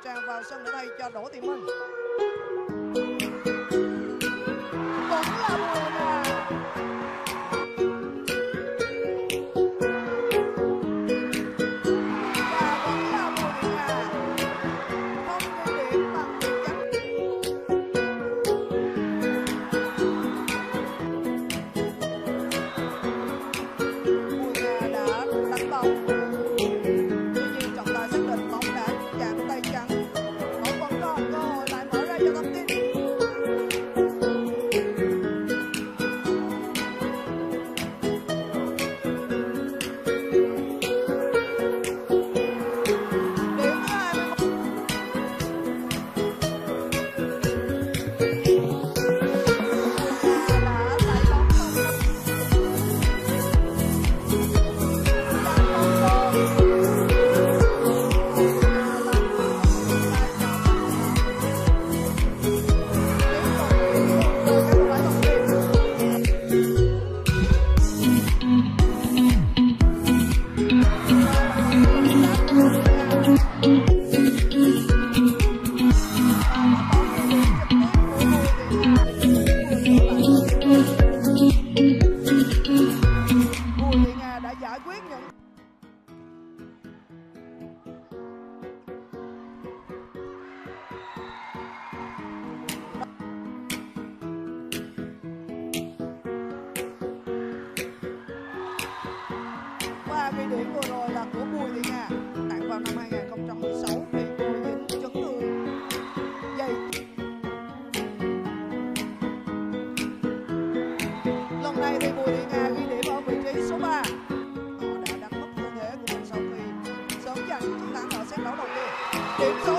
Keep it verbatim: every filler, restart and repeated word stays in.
Trang vào sân để thay cho Đỗ Thị Minh. Vẫn là Bùi Nga. Ghi điểm vừa rồi là của Bùi Thị Nga, tặng vào năm hai nghìn không trăm mười sáu khi cô dính chấn thương dây. Lần này thì Bùi Thị Nga ghi điểm ở vị trí số ba. Họ đã đánh mất cơ thể của mình sau khi sớm giành chiến thắng ở set đấu đầu tiên. Điểm số